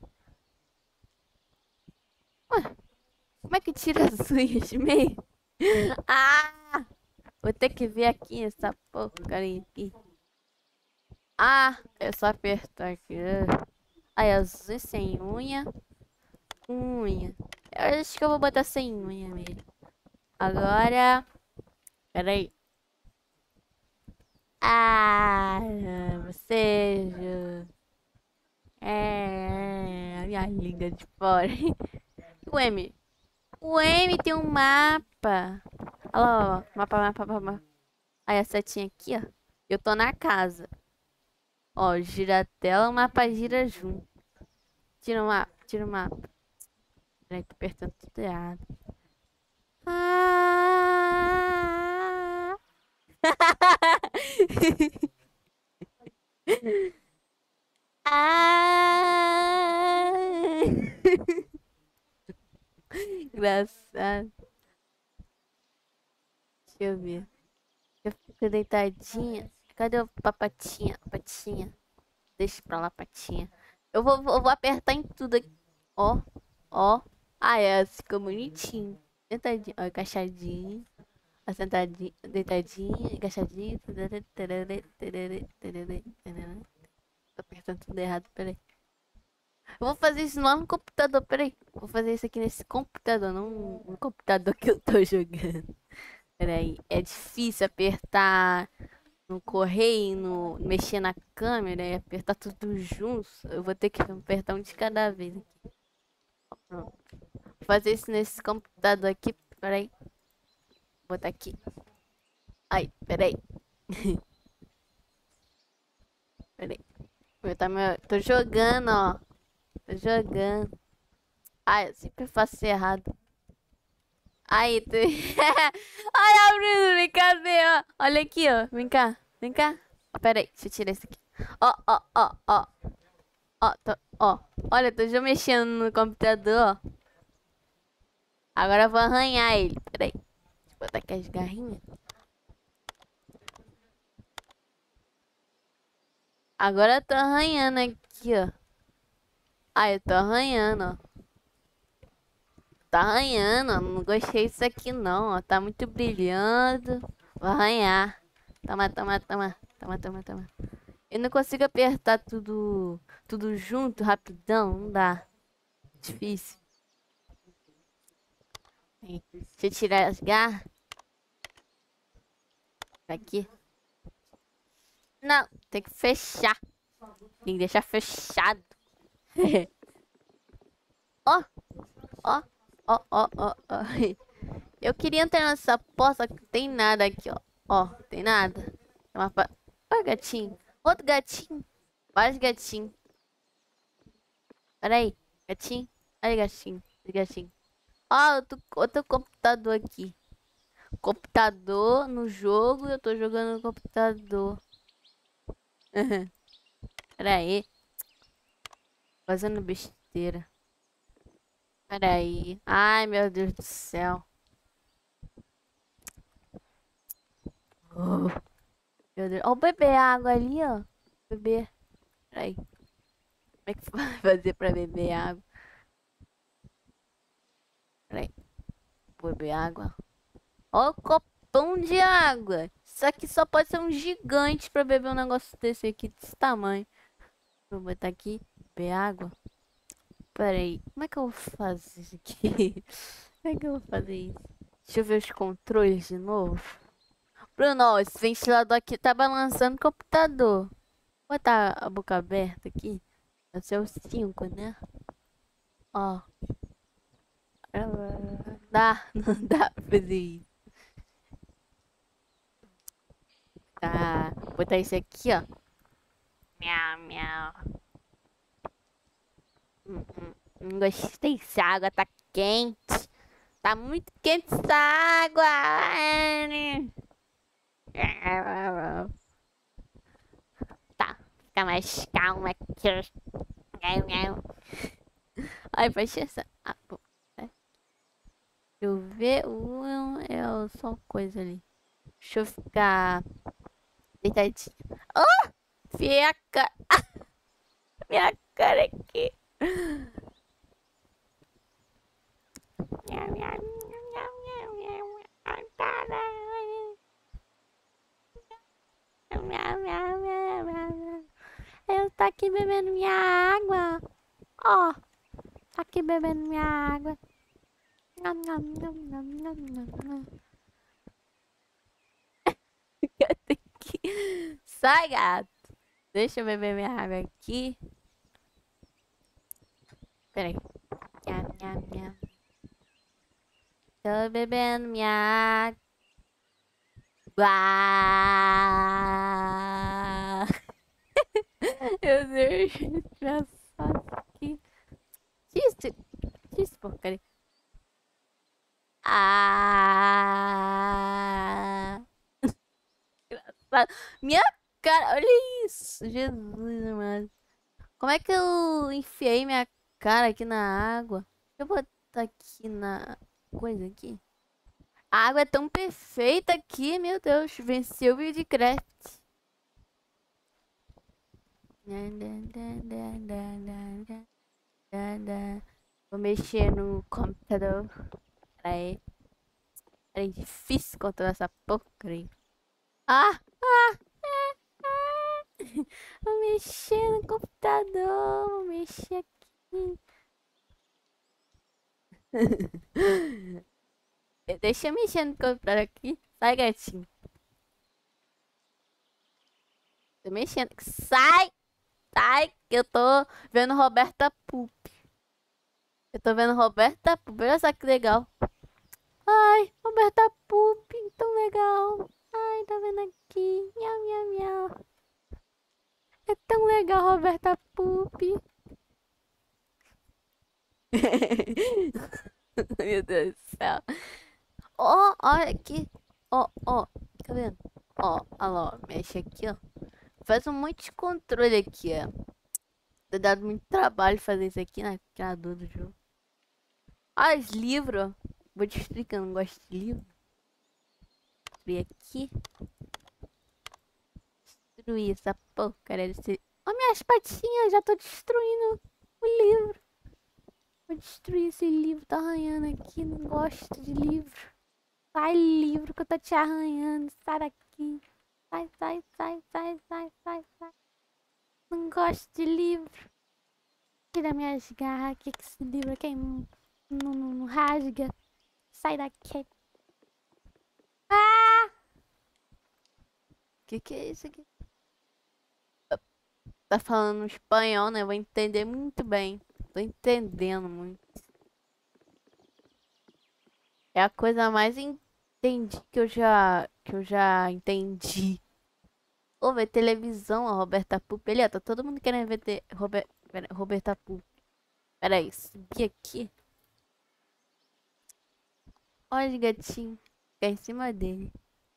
[SPEAKER 1] Ué, como é que tira as unhas de meio? Ah! Vou ter que ver aqui essa porcaria aqui. Ah, é só apertar aqui. Aí, as unhas sem unha. Unha. Eu acho que eu vou botar sem unha mesmo. Agora. Peraí. Ah, você. É. A minha língua de fora. O M. O M tem um mapa. Olha lá, ó. Mapa, mapa, mapa. Aí a setinha aqui, ó. Eu tô na casa. Ó, gira a tela, o mapa gira junto. Tira o mapa, tira o mapa. Peraí, tô apertando tudo errado. Ah! Ah! Engraçado. Deixa eu ver. Eu fico deitadinha. Cadê o papatinha? Patinha. Deixa pra lá, patinha. Eu vou apertar em tudo aqui. Ó, ó. Ah, é, ficou bonitinho. Sentadinho, ó, agachadinho. Ó, sentadinho, deitadinho, agachadinho. Tô apertando tudo errado, peraí. Eu vou fazer isso lá no computador, peraí. Vou fazer isso aqui nesse computador, não no computador que eu tô jogando. Peraí, é difícil apertar no correio, no mexer na câmera e apertar tudo junto. Eu vou ter que apertar um de cada vez aqui. Ó, pronto. Vou fazer isso nesse computador aqui, peraí. Vou botar aqui. Ai, peraí. Peraí. Tô jogando, ó. Tô jogando. Ai, eu sempre faço errado. Aí, tu... Olha, Bruno, cadê, ó? Olha aqui, ó. Vem cá, vem cá. Ó, pera aí, deixa eu tirar isso aqui. Ó, ó, ó, ó. Ó. Olha, tô já mexendo no computador, ó. Agora eu vou arranhar ele. Pera aí. Deixa eu botar aqui as garrinhas. Agora eu tô arranhando aqui, ó. Ah, eu tô arranhando, ó. Tá arranhando, ó. Não gostei disso aqui, não, ó. Tá muito brilhando. Vou arranhar. Toma, toma, toma. Toma, toma, toma. Eu não consigo apertar tudo junto, rapidão. Não dá. Difícil. Aí, deixa eu tirar as garras. Aqui. Não, tem que fechar. Tem que deixar fechado. Ó, ó, ó. Eu queria entrar nessa porta, só que não tem nada aqui, ó. Ó, tem nada. Tem uma Ó, gatinho. Outro gatinho. Vários gatinhos. Pera aí, gatinho. Olha, gatinho. Gatinho. Ó, outro computador aqui. Computador no jogo. Eu tô jogando no computador. Pera aí. Fazendo besteira. Pera aí. Ai, meu Deus do céu. Oh, meu Deus. Ó, beber água ali, ó. Beber. Pera aí. Como é que vai fazer pra beber água? Pera aí. Vou beber água. Ó, o copão de água. Isso aqui só pode ser um gigante pra beber um negócio desse aqui, desse tamanho. Vou botar aqui. Beber água. Pera aí. Como é que eu vou fazer isso aqui? Como é que eu vou fazer isso? Deixa eu ver os controles de novo. Bruno, ó, esse ventilador aqui tá balançando o computador. Vou botar a boca aberta aqui. Esse é o 5, né? Ó. Dá, não dá pra fazer isso. Tá. Vou botar esse aqui, ó. Miau, miau. Não gostei. Essa água tá quente. Tá muito quente essa água. Tá. Fica mais calma aqui. Ai, fecha essa. Ah, pô. Deixa eu ver. É só coisa ali. Deixa eu ficar deitadinha. Oh! Minha cara. Minha cara aqui. Eu tô aqui bebendo minha água. Ó, tá aqui bebendo minha água. Nham, nham, nham, nham, nham, nham, nham. Gato aqui. Sai, gato. Deixa eu beber minha água aqui. Peraí. Nham, nham, nham. Tô bebendo minha água. Meu Deus, engraçado aqui. Isso, porcaria. Ah, engraçado. Minha cara, olha isso. Jesus, amado. Como é que eu enfiei minha cara aqui na água? Deixa eu botar aqui na coisa aqui. A água é tão perfeita aqui, meu Deus. Venceu o Minecraft. Vou mexer no computador. Peraí. É difícil controlar essa porcaria. Ah! Ah! Vou mexer no computador. Vou mexer aqui. Deixa eu mexer no computador aqui. Sai, gatinho. Tô mexendo. Sai! Sai! Que eu tô vendo Roberta Pup. Eu tô vendo Roberta Pup. Olha só que legal. Ai, Roberta Pup. Tão legal. Ai, tá vendo aqui. Miau, miau, miau. É tão legal, Roberta Pup. Meu Deus do céu. Ó, olha aqui. Ó, ó. Tá vendo? Ó, olha lá, ó. Mexe aqui, ó. Faz um monte de controle aqui, ó. Tá dado muito trabalho fazer isso aqui na criador do jogo. Ah, os livros. Vou te explicar, eu não gosto de livro. Destruir aqui. Destruir essa porcaria desse... Ó, minhas patinhas, já tô destruindo o livro. Vou destruir esse livro, tá arranhando aqui. Não gosto de livro. Sai, livro, que eu tô te arranhando. Sai daqui. Sai, sai, sai, sai, sai, sai, sai. Não gosto de livro. Tira minhas garras. Que esse livro aqui não rasga. Sai daqui. Ah! Que é isso aqui? Tá falando espanhol, né? Eu vou entender muito bem. Tô entendendo muito. É a coisa mais entendi que eu já entendi. Vou ver televisão, a Roberta Pup. Ali, ó, tá todo mundo querendo ver Roberta Pup. Pera aí, subir aqui. Olha o gatinho. Ficar em cima dele.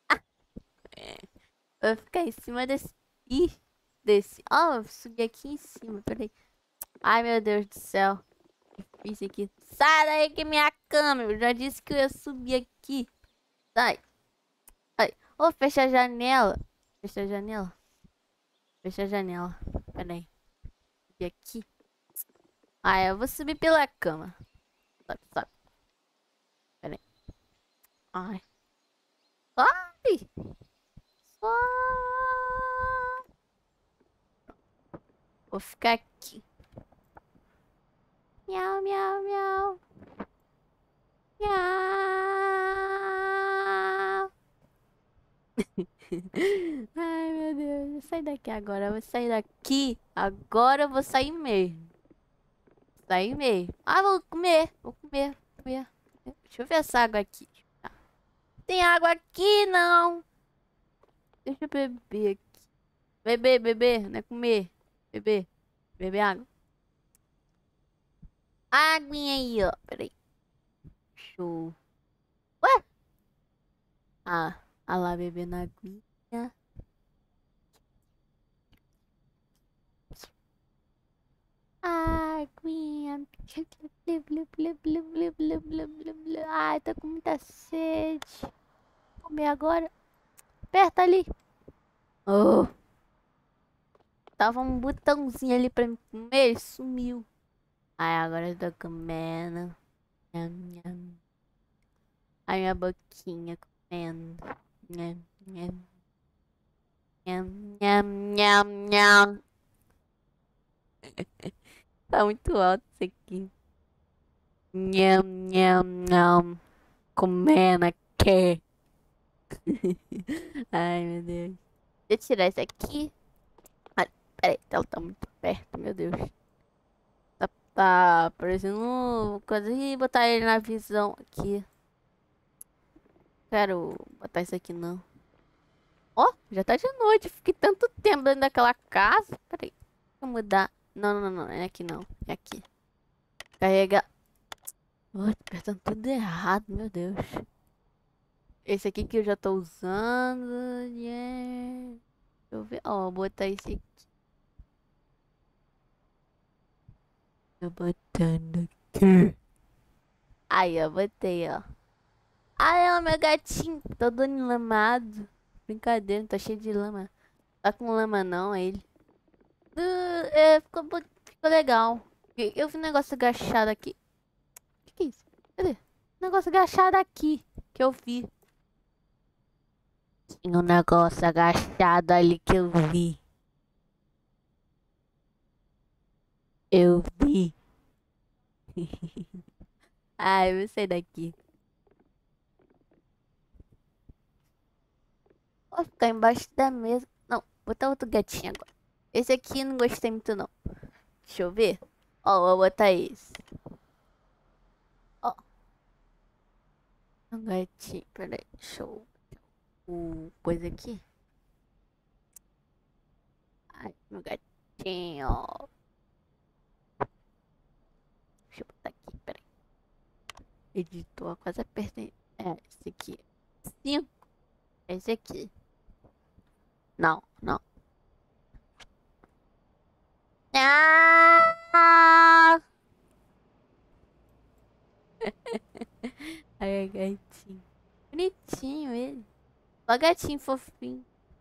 [SPEAKER 1] Vou ficar em cima desse. Ih, desse. Ó, eu subi aqui em cima. Peraí. Ai, meu Deus do céu. Difícil aqui. Sai daí que é minha câmera. Eu já disse que eu ia subir aqui. Sai. Ai. Ô, fecha a janela. Fecha a janela. Fecha a janela. Peraí. Subir aqui. Ah, eu vou subir pela cama. Sobe, sobe. Peraí. Ai. Sobe. Sobe. Vou ficar aqui. Miau, miau, miau. Miau. Ai, meu Deus. Vou sair daqui agora. Eu vou sair daqui. Agora eu vou sair mesmo. Sair mesmo. Ah, vou comer. Vou comer. Comer. Deixa eu ver essa água aqui. Tem água aqui, não. Deixa eu beber aqui. Beber, beber. Não é comer. Beber. Beber água. Aguinha aí, ó. Peraí. Show. Ué? Ah, ah lá, bebendo aguinha. Aguinha. Ai, tô com muita sede. Vou comer agora. Aperta ali. Oh. Tava um botãozinho ali pra me comer, ele sumiu. Ai, agora eu tô comendo. Nham, nham. Ai, minha boquinha comendo. Nham, nham. Nham, nham, nham, nham. Tá muito alto isso aqui. Nham, nham, nham. Comendo aqui. Ai, meu Deus. Deixa eu tirar isso aqui. Ai, peraí, ela tá muito perto, meu Deus. Tá parecendo coisa. Ih, botar ele na visão aqui. Quero botar isso aqui não. Ó, já tá de noite. Fiquei tanto tempo dentro daquela casa. Peraí. Vou mudar. Não, não, não. É aqui não. É aqui. Carregar. Oh, tô apertando tudo errado, meu Deus. Esse aqui que eu já tô usando. Yeah. Deixa eu ver. Ó, vou botar esse aqui. Tô botando aqui. Aí, ó. Botei, ó. Ai, ó, meu gatinho. Todo enlamado. Brincadeira, tá cheio de lama. Tá com lama não, ele. Ficou legal. Eu vi um negócio agachado aqui. Que é isso? Cadê? Negócio agachado aqui. que eu vi. Tinha um negócio agachado ali que eu vi. Eu vi. Ai, eu vou sair daqui. Vou ficar embaixo da mesa. Não, botar outro gatinho agora. Esse aqui não gostei muito não. Deixa eu ver. Ó, vou botar esse. Ó. Um gatinho. Peraí, deixa eu... O coisa aqui. Ai, meu gatinho. Deixa eu botar aqui, peraí. Editor, quase apertei. É, esse aqui. 5. Esse aqui. Não, não. Ah! Ai, gatinho. Bonitinho ele. Ó, gatinho fofinho.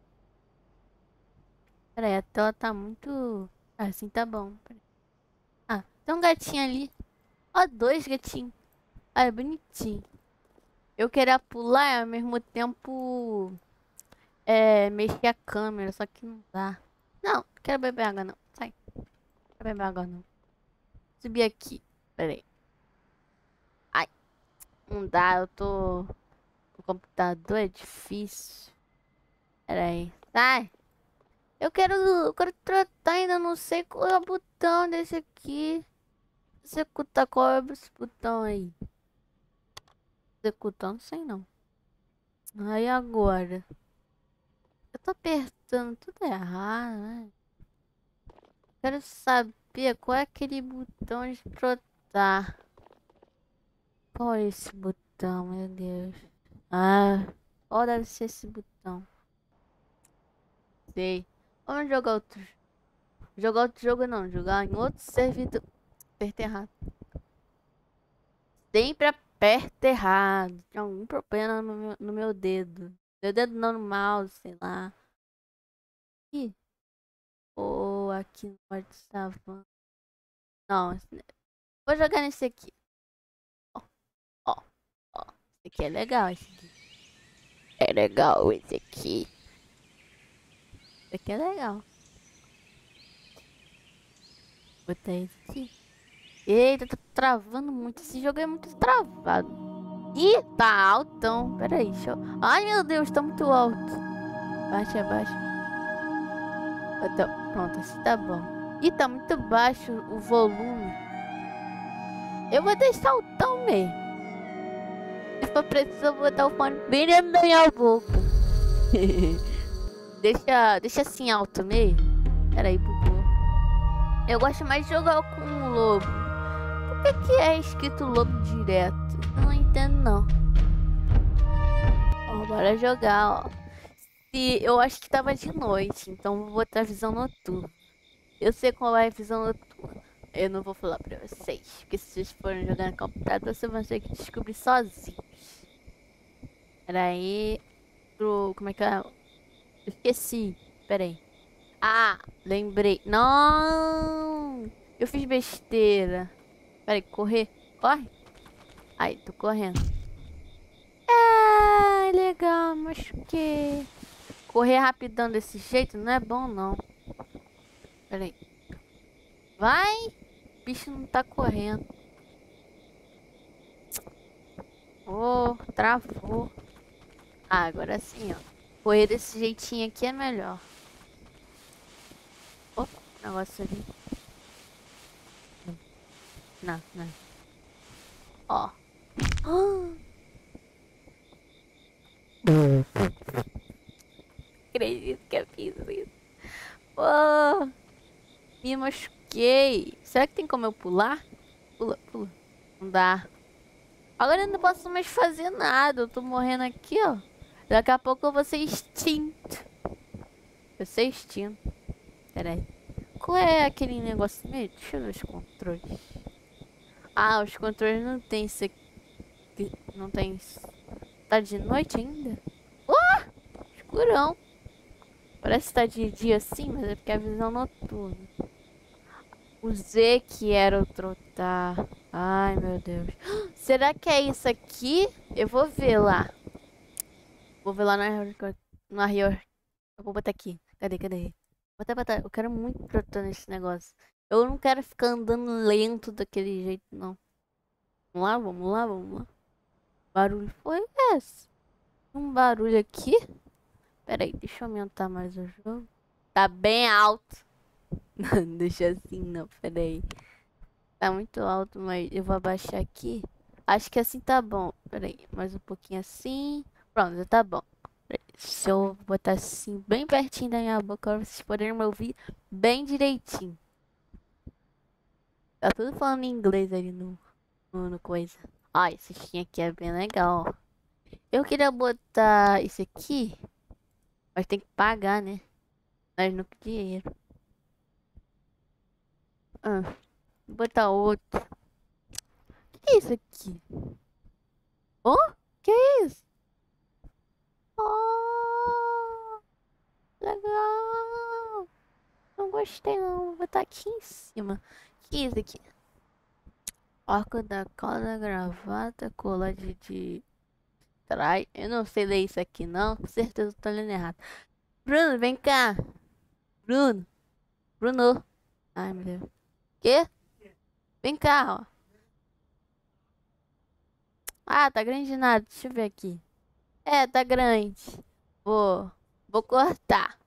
[SPEAKER 1] Peraí, a tela tá muito... Ah, assim tá bom. Peraí. Ah, tem um gatinho ali. Ó, 2 gatinhos. Ah, é bonitinho. Eu queria pular e ao mesmo tempo... mexer a câmera, só que não dá. Não, não quero beber água não. Sai. Não quero beber água não. Subir aqui. Peraí. Ai, não dá, eu tô... O computador é difícil. Peraí. Sai. Eu quero tratar, ainda não sei qual é o botão desse aqui. Executar qual é esse botão aí. Executar, não sei não. Aí agora. Eu tô apertando tudo errado, né? Quero saber qual é aquele botão de trotar. Qual é esse botão, meu Deus? Ah, qual deve ser esse botão? Sei. Vamos jogar outro. Jogar outro jogo não, jogar em outro servidor. Apertei errado. Sempre aperta errado. Tem algum problema no meu dedo. Meu dedo não no mouse, sei lá. Ih. Ou aqui no WhatsApp. Não, vou jogar nesse aqui. Ó, ó, ó. Esse aqui é legal, esse aqui. É legal esse aqui. Esse aqui é legal. Botar esse aqui. Eita, tá travando muito. Esse jogo é muito travado. Ih, tá altão. Pera aí, deixa eu... Ai, meu Deus, tá muito alto. Baixa, baixa. Pronto, assim tá bom. Ih, tá muito baixo o volume. Eu vou deixar altão mesmo. Se for preciso, eu vou botar o fone bem dentro da minha boca. deixa assim alto mesmo. Pera aí, bugou. Eu gosto mais de jogar com o lobo. Por que é escrito lobo direto? Eu não entendo não. Ó, bora jogar, ó. Eu acho que tava de noite, então vou botar visão noturna. Eu sei qual é a visão noturna. Eu não vou falar pra vocês, porque se vocês forem jogar no computador, vocês vão ter que descobrir sozinhos. Pera aí. Como é que é? Eu esqueci. Pera aí. Ah, lembrei. Não! Eu fiz besteira. Pera aí, correr. Corre. Aí, tô correndo. É, legal, machuquei. Correr rapidão desse jeito não é bom, não. Pera aí. Vai! O bicho não tá correndo. Oh, travou. Ah, agora sim, ó. Correr desse jeitinho aqui é melhor. Opa, negócio ali. Não, não. Ó. Acredito que eu fiz isso. Oh, me machuquei. Será que tem como eu pular? Pula, pula. Não dá. Agora eu não posso mais fazer nada. Eu tô morrendo aqui, ó. Daqui a pouco eu vou ser extinto. Vou ser extinto. Pera aí. Qual é aquele negócio mesmo? Deixa eu ver os controles. Ah, os controles não tem isso aqui. Não tem. Tá de noite ainda? Escurão. Parece que tá de dia assim, mas é porque é a visão noturna. O Z que era o trotar. Ai, meu Deus. Será que é isso aqui? Eu vou ver lá. Vou ver lá na Rio. Eu vou botar aqui. Cadê? Botar. Eu quero muito trotar nesse negócio. Eu não quero ficar andando lento daquele jeito, não. Vamos lá. Barulho foi esse? Um barulho aqui? Pera aí, deixa eu aumentar mais o jogo. Tá bem alto. Não, deixa assim não, pera aí. Tá muito alto, mas eu vou abaixar aqui. Acho que assim tá bom. Pera aí, mais um pouquinho assim. Pronto, já tá bom. Pera aí, se eu botar assim, bem pertinho da minha boca, pra vocês poderem me ouvir bem direitinho. Tá tudo falando em inglês ali no coisa. Ó, esse skin aqui é bem legal, ó. Eu queria botar esse aqui, mas tem que pagar, né? Mas não tem dinheiro. Ah, vou botar outro. Que é isso aqui? Oh, que é isso? Oh, legal. Não gostei não. Vou botar aqui em cima. Que é isso aqui? Arco da cauda, gravata, colar de trás. Eu não sei ler isso aqui não. Com certeza eu tô lendo errado. Bruno, vem cá. Bruno. Bruno. Ai, meu Deus. Quê? Vem cá, ó. Ah, tá grande de nada. Deixa eu ver aqui. É, tá grande. Vou cortar.